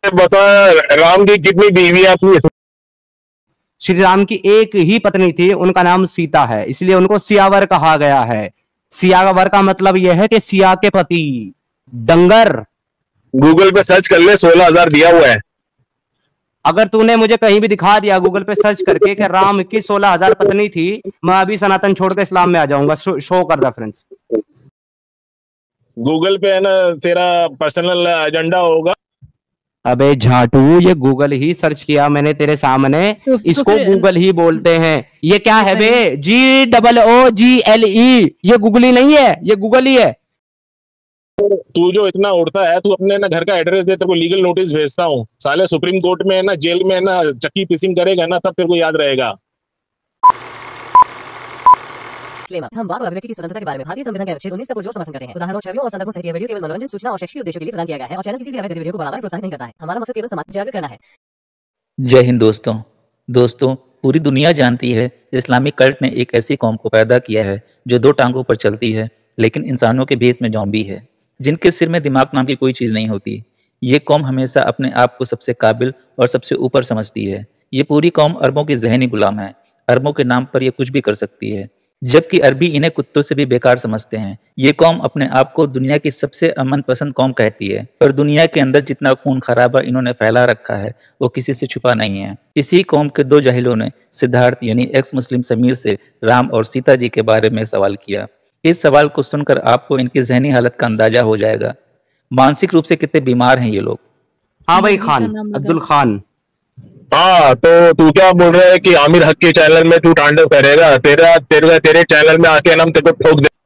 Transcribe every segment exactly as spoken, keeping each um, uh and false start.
बता, राम की कितनी बीवियां थी? श्री राम की एक ही पत्नी थी, उनका नाम सीता है, इसलिए उनको सियावर कहा गया है। सियावर का मतलब यह है कि सिया के पति। डंगर। गूगल पे सर्च कर ले, सोलह हजार दिया हुआ है। अगर तूने मुझे कहीं भी दिखा दिया गूगल पे सर्च करके कि राम की सोलह हजार पत्नी थी, मैं अभी सनातन छोड़ के इस्लाम में आ जाऊंगा। शो, शो कर रेफरेंस। गूगल पे है ना, तेरा पर्सनल एजेंडा होगा। अबे झाटू, ये गूगल ही सर्च किया मैंने तेरे सामने, तो, इसको तो गूगल ही बोलते हैं। ये क्या है बे? जी double O G L E, ये गूगल ही नहीं है, ये गूगल ही है। तू जो इतना उड़ता है, तू अपने ना घर का एड्रेस दे, तेरे को लीगल नोटिस भेजता हूँ। साले सुप्रीम कोर्ट में है ना, जेल में है ना, चक्की पिसिंग करेगा ना, तब तेरे को याद रहेगा। हम वाक और अभिव्यक्ति की स्वतंत्रता के बारे में भारतीय संविधान के अनुच्छेद उन्नीस को जो समर्थन करते हैं। उदाहरणों, छवियों और संदर्भों सहित वीडियो केवल मनोरंजन, सूचना और शैक्षिक उद्देश्यों के लिए प्रदान किया गया है और चैनल किसी भी अवैध गतिविधियों को बढ़ावा या प्रोत्साहित नहीं करता है। हमारा मकसद केवल समाज जागरूक करना है। जय हिंद दोस्तों। दोस्तों, पूरी दुनिया जानती है इस्लामिक कल्ट ने एक ऐसी कौम को पैदा किया है जो दो टांगों पर चलती है लेकिन इंसानों के भेष में ज़ॉम्बी है, जिनके सिर में दिमाग नाम की कोई चीज़ नहीं होती। ये कौम हमेशा अपने आप को सबसे काबिल और सबसे ऊपर समझती है। ये पूरी कौम अरबों की जहनी गुलाम है। अरबों के नाम पर ये कुछ भी कर सकती है, जबकि अरबी इन्हें कुत्तों से भी बेकार समझते हैं। ये कौम अपने आप को दुनिया की सबसे अमन पसंद कौम कहती है, पर दुनिया के अंदर जितना खून खराबा इन्होंने फैला रखा है वो किसी से छुपा नहीं है। इसी कौम के दो जाहिलों ने सिद्धार्थ यानी एक्स मुस्लिम समीर से राम और सीता जी के बारे में सवाल किया। इस सवाल को सुनकर आपको इनकी जहनी हालत का अंदाजा हो जाएगा। मानसिक रूप से कितने बीमार हैं ये लोग। हाँ भाई, खान, अब्दुल खान। हाँ, तो तू क्या बोल रहा है कि आमिर हक के चैनल में तू तांडव करेगा? तेरा तेरे तेरे चैनल में आके हम तेरे को ठोक दे।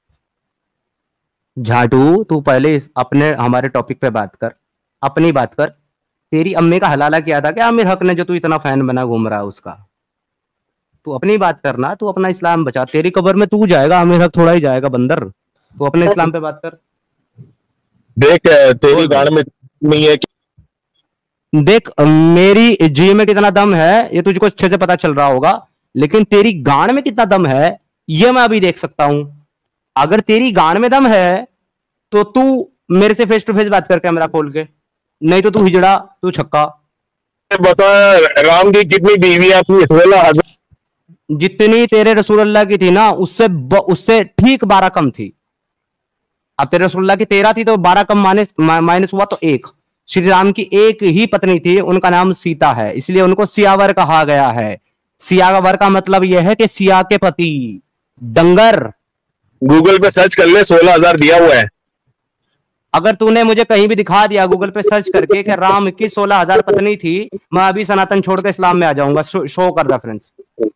झाटू, तू पहले इस अपने हमारे टॉपिक पे बात कर, अपनी बात कर। तेरी अम्मी का हलाला किया था क्या आमिर हक ने, जो तू इतना फैन बना घूम रहा है उसका? तू अपनी बात करना, तू अपना इस्लाम बचा। तेरी कब्र में तू जाएगा, आमिर हक थोड़ा ही जाएगा बंदर। तू अपने इस्लाम पे बात कर। देख, तेरी गाड़ में नहीं है कि... देख, मेरी जी में कितना दम है ये तुझको अच्छे से पता चल रहा होगा, लेकिन तेरी गांड में कितना दम है ये मैं अभी देख सकता हूं। अगर तेरी गांड में दम है तो तू मेरे से फेस टू फेस बात कर, कैमरा खोल के। नहीं तो तू हिजड़ा, तू छक्का। बता, राम की कितनी बीवियां थी? सोलह हजार। जितनी तेरे रसूलुल्लाह की थी ना, उससे उससे ठीक बारह कम थी। अब तेरे रसूलुल्लाह की तेरह थी तो बारह कम माइनस माइनस हुआ तो एक। श्री राम की एक ही पत्नी थी, उनका नाम सीता है, इसलिए उनको सियावर कहा गया है। सियावर का मतलब यह है कि सिया के पति। डंगर। गूगल पे सर्च कर ले, सोलह हजार दिया हुआ है। अगर तूने मुझे कहीं भी दिखा दिया गूगल पे सर्च करके कि राम की सोलह हजार पत्नी थी, मैं अभी सनातन छोड़ के इस्लाम में आ जाऊंगा। शो, शो कर रेफरेंस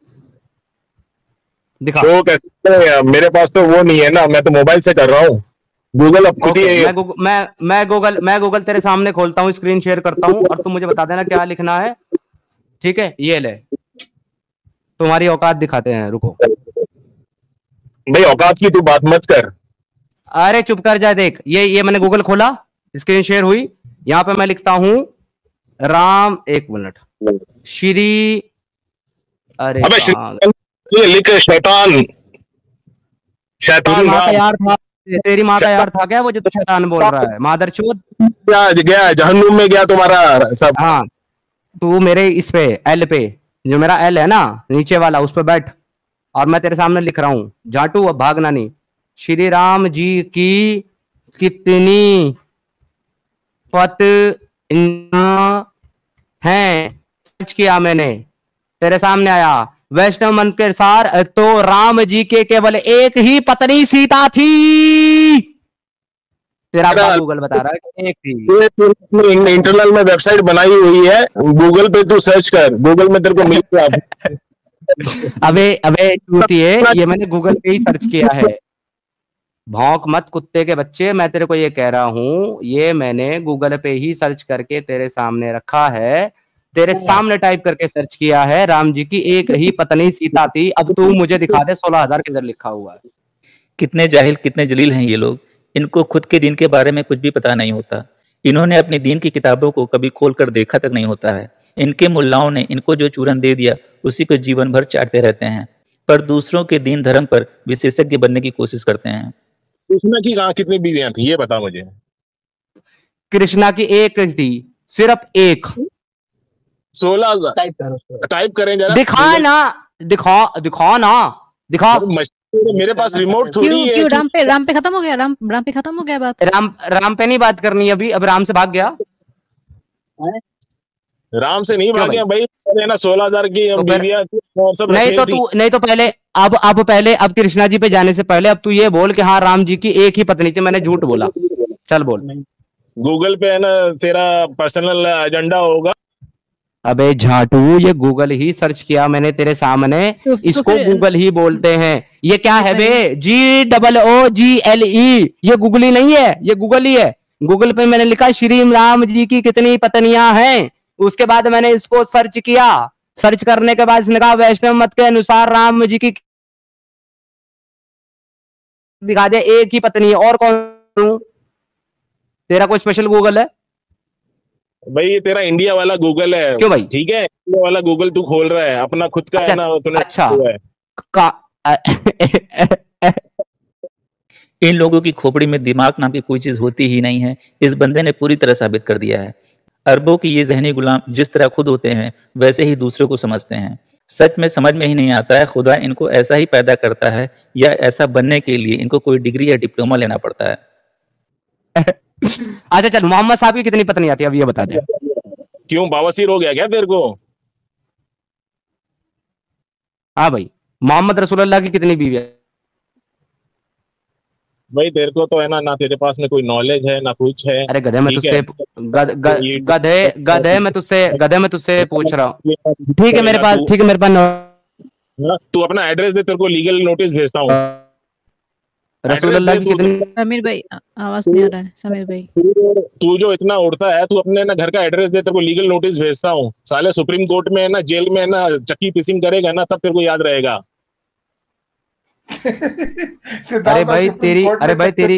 दिखा। शो कैसे? मेरे पास तो वो नहीं है ना, मैं तो मोबाइल से कर रहा हूँ। गूगल अब खुद ही मैं गूगल मैं मैं गूगल मैं गूगल तेरे सामने खोलता हूँ, स्क्रीन शेयर करता हूँ और तुम मुझे बता देना क्या लिखना है, ठीक है? ये ले, तुम्हारी औकात दिखाते हैं। रुको भाई, औकात की तू बात मत कर। अरे चुप कर जा। देख, ये ये मैंने गूगल खोला, स्क्रीन शेयर हुई, यहाँ पे मैं लिखता हूँ राम। एक मिनट। श्री, अरे अबे ये लिख, शैतान शैतान माँ का यार था, तेरी माँ का यार था क्या वो जो तो शैतान बोल रहा है? मादरचोद क्या गया जहन्नुम में गया तुम्हारा सब। हाँ, तू मेरे इस पे एल पे, जो मेरा एल है ना नीचे वाला, उस पे बैठ और मैं तेरे सामने लिख रहा हूँ। जाटू, अब भागना नहीं। श्री राम जी की कितनी पत्नियां हैं? सर्च किया मैंने, तेरे सामने आया। वैष्णव मन के अनुसार तो राम जी के केवल एक ही पत्नी सीता थी। तेरा गूगल बता रहा है कि एक थी। इंटरनल में वेबसाइट बनाई हुई है, गूगल पे तू सर्च कर, गूगल में तेरे को मिल जाएगा। अबे अबे चूतिए, ये मैंने गूगल पे ही सर्च किया है। भौंक मत कुत्ते के बच्चे, मैं तेरे को ये कह रहा हूँ, ये मैंने गूगल पे ही सर्च करके तेरे सामने रखा है, तेरे सामने टाइप करके सर्च किया है। राम जी की एक ही पत्नी सीता थी। अब तू मुझे दिखा दे सोलह हजार के अंदर लिखा हुआ है। कितने जाहिल, कितने जलील हैं ये लोग। इनको खुद के दीन के बारे में कुछ भी पता नहीं होता। इन्होंने अपनी दीन की किताबों को कभी खोल कर देखा तक नहीं होता है। इनके मुल्लाओं ने इनको जो चूरन दे दिया उसी को जीवन भर चाटते रहते हैं, पर दूसरों के दीन धर्म पर विशेषज्ञ बनने की कोशिश करते हैं। कृष्णा की कहाँ कितनी बीवियां थी ये बता मुझे। कृष्णा की एक थी, सिर्फ एक। सोलह हजार टाइप करें जरा, दिखा ना, दिखा दिखा ना, दिखा। मेरे पास रिमोट थोड़ी क्यों है। क्यों राम पे राम पे खत्म हो गया, राम राम पे खत्म हो गया बात। राम राम पे नहीं बात करनी अभी, अब राम से भाग गया। राम से नहीं भाग गया भाई, है ना सोलह हजार की तो बीवियां और सब नहीं तो तू नहीं तो पहले अब अब पहले अब कृष्णा जी पे जाने से पहले अब तू ये बोल कि हाँ राम जी की एक ही पत्नी थी, मैंने झूठ बोला। चल बोल। गूगल पे है ना तेरा पर्सनल एजेंडा होगा। अबे झाटू, ये गूगल ही सर्च किया मैंने तेरे सामने, तो, तो इसको फिर- गूगल ही बोलते हैं। ये क्या है बे? जी double O G L E, ये गूगल ही नहीं है, ये गूगल ही है। गूगल पे मैंने लिखा श्री राम जी की कितनी पत्नियां हैं, उसके बाद मैंने इसको सर्च किया, सर्च करने के बाद इसने कहा वैष्णव मत के अनुसार राम जी की दिखा दे एक ही पत्नी है, और कौन? तेरा कोई स्पेशल गूगल है भाई? ये तेरा इंडिया वाला गूगल है। क्यों भाई? ठीक है, इंडिया वाला गूगल तू खोल रहा है, अपना खुद का है ना तूने। अच्छा है। का इन लोगों की खोपड़ी में दिमाग नाम की कोई चीज होती ही नहीं है। इस बंदे ने पूरी तरह साबित कर दिया है। अरबों की ये जहनी गुलाम जिस तरह खुद होते हैं वैसे ही दूसरों को समझते हैं। सच में समझ में ही नहीं आता है खुदा इनको ऐसा ही पैदा करता है या ऐसा बनने के लिए इनको कोई डिग्री या डिप्लोमा लेना पड़ता है। अच्छा चल, मोहम्मद साहब की कितनी पत्नी आती है अब ये बता दे। क्यों बवासीर हो गया क्या तेरे को? हाँ भाई, मोहम्मद रसूलुल्लाह की कितनी बीवी है? भाई तेरे को तो है ना ना तेरे पास में कोई नॉलेज है ना कुछ है। अरे गधे, मैं ठीक तुझसे है? गध- गध- गधे गधे मैं तुझसे गधे मैं तुझसे पूछ रहा हूँ। ठीक है मेरे पास, ठीक है मेरे पास नौ- तू अपना एड्रेस दे, तेरे को लीगल नोटिस भेजता हूँ। रसूलुल्लाह की कितनी? समीर भाई आ- आवाज नहीं आ रहा है समीर भाई। तू जो इतना उड़ता है, तू अपने ना घर का एड्रेस दे, तेरे को लीगल नोटिस भेजता हूँ। साले सुप्रीम कोर्ट में है ना, जेल में है ना चक्की पिसिंग करेगा ना, तब तेरे को याद रहेगा। अरे भाई तेरी अरे भाई तेरी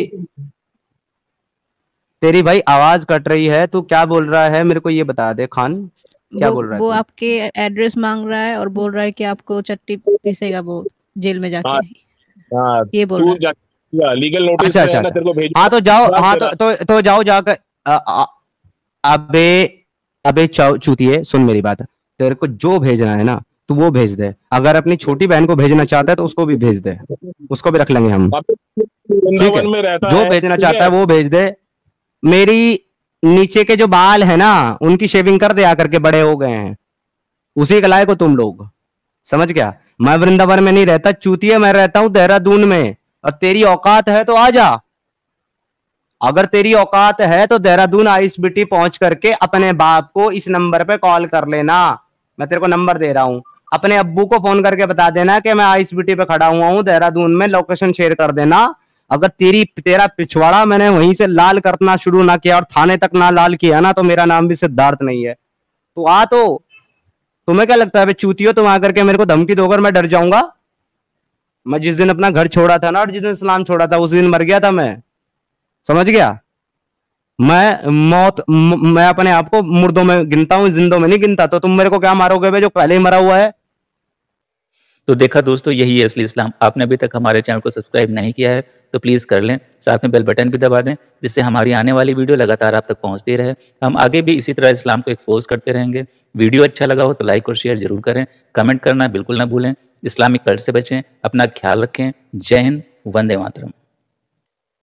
तेरी भाई आवाज कट रही है, तू क्या बोल रहा है मेरे को ये बता दे खान, क्या वो, बोल रहा है वो तू? आपके एड्रेस मांग रहा है और बोल रहा है कि आपको चट्टी पीसेगा वो जेल में जाके। हाँ, ये बोल तू रहा है। जा लीगल नोटिस अच्छा है अच्छा ना अच्छा। तेरे को भेज। हाँ तो जाओ, बात हाँ तो तेरा- तो, तो जाओ जाकर अ- अ- अबे अबे चाउ- चूतिए सुन मेरी बात, तेरे को जो भेजना है ना तू वो भेज दे। अगर अपनी छोटी बहन को भेजना चाहता है तो उसको भी भेज दे, उसको भी रख लेंगे हम। वृंदावन में रहता जो है, भेजना ठीक चाहता है है? वो भेज दे। मेरी नीचे के जो बाल है ना उनकी शेविंग कर दे आकर के, बड़े हो गए हैं, उसी के लायक हो तुम लोग, समझ गया? मैं वृंदावन में नहीं रहता चूतिया, मैं रहता हूं देहरादून में। और तेरी औकात है तो आ जा, अगर तेरी औकात है तो देहरादून आईएसबीटी पहुंच करके अपने बाप को इस नंबर पे कॉल कर लेना। मैं तेरे को नंबर दे रहा हूं, अपने अब्बू को फोन करके बता देना कि मैं आईएसबीटी पे खड़ा हुआ हूं देहरादून में, लोकेशन शेयर कर देना। अगर तेरी तेरा पिछवाड़ा मैंने वहीं से लाल करना शुरू ना किया और थाने तक ना लाल किया ना, तो मेरा नाम भी सिद्धार्थ नहीं है। तो आ, तो तुम्हें क्या लगता है चूतियो, तुम आकर के मेरे को धमकी दोगे मैं डर जाऊंगा? मैं जिस दिन अपना घर छोड़ा था ना और जिस दिन इस्लाम छोड़ा था उस दिन मर गया था मैं, समझ गया? मैं मौत म, मैं अपने आप को मुर्दों में गिनता हूं, जिंदों में नहीं गिनता। तो तुम मेरे को क्या मारोगे बे जो पहले ही मरा हुआ है? तो देखा दोस्तों, यही है असली इस्लाम। आपने अभी तक हमारे चैनल को सब्सक्राइब नहीं किया है तो प्लीज़ कर लें, साथ में बेल बटन भी दबा दें जिससे हमारी आने वाली वीडियो लगातार आप तक पहुंचती रहे। हम आगे भी इसी तरह इस्लाम को एक्सपोज करते रहेंगे। वीडियो अच्छा लगा हो तो लाइक और शेयर जरूर करें, कमेंट करना बिल्कुल ना भूलें। इस्लामिक कल्ट से बचें, अपना ख्याल रखें। जय हिंद, वंदे मातरम।